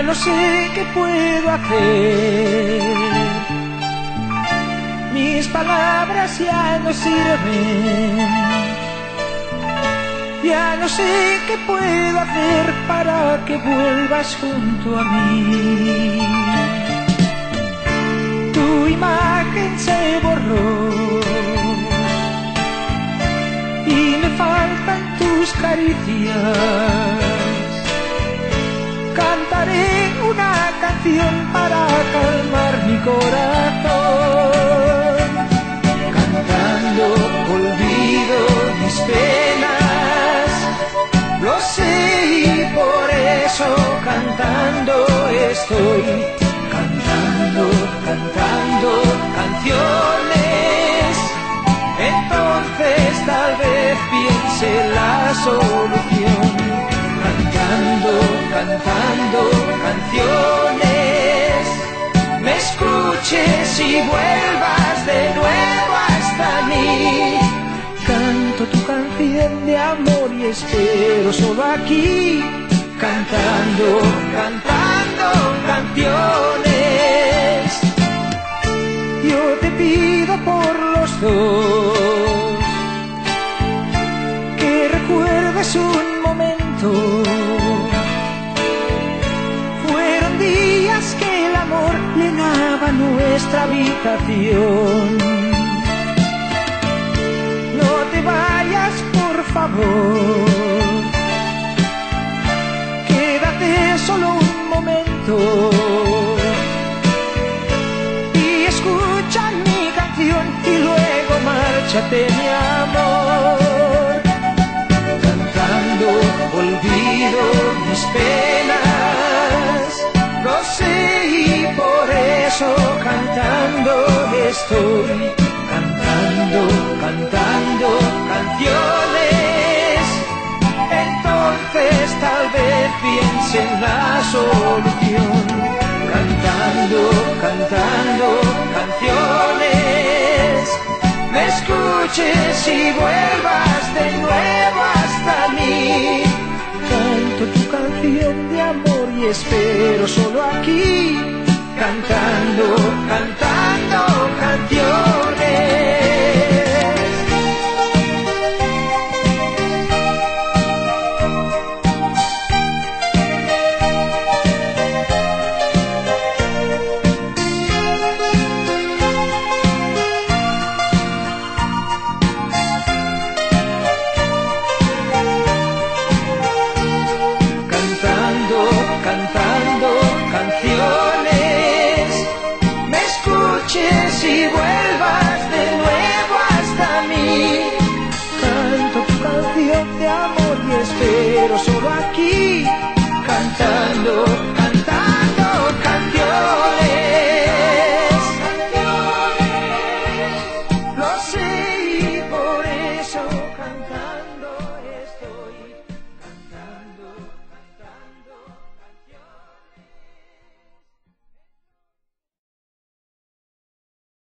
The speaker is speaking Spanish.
Ya no sé qué puedo hacer, mis palabras ya no sirven. Ya no sé qué puedo hacer para que vuelvas junto a mí. Tu imagen se borró y me faltan tus caricias. Cantaré una canción para calmar mi corazón. Cantando olvido mis penas, lo sé y por eso cantando estoy. Cantando, cantando canciones, entonces tal vez piense la solución. Cantando, cantando canciones, me escuches y vuelvas de nuevo hasta mí. Canto tu canción de amor y espero solo aquí. Cantando, cantando canciones, yo te pido por los dos que recuerdes un momento. Fueron días que el amor llenaba nuestra habitación. No te vayas, por favor, quédate solo un momento y escucha mi canción y luego márchate, mi amor. Cantando olvido mis penas, lo sé y por eso cantando estoy. Cantando, cantando canciones, entonces tal vez piense en la solución. Cantando, cantando canciones, me escuches y vuelvas de nuevo hasta mí. Canto tu canción de amor y espero solo aquí. Cantando, cantando